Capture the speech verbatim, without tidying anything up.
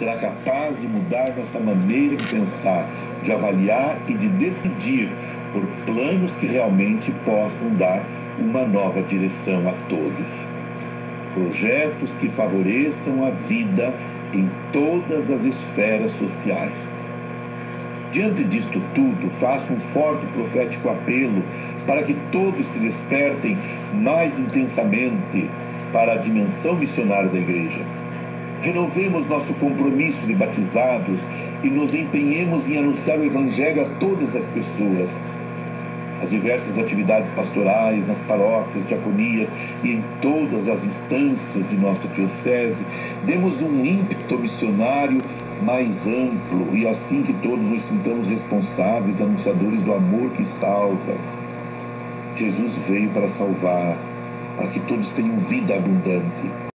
será capaz de mudar nossa maneira de pensar, de avaliar e de decidir por planos que realmente possam dar uma nova direção a todos. Projetos que favoreçam a vida em todas as esferas sociais. Diante disto tudo, faço um forte profético apelo para que todos se despertem mais intensamente para a dimensão missionária da Igreja. Renovemos nosso compromisso de batizados e nos empenhemos em anunciar o Evangelho a todas as pessoas. As diversas atividades pastorais, nas paróquias, diaconias e em todas as instâncias de nossa diocese, demos um ímpeto missionário mais amplo e assim que todos nos sintamos responsáveis, anunciadores do amor que salva. Jesus veio para salvar, para que todos tenham vida abundante.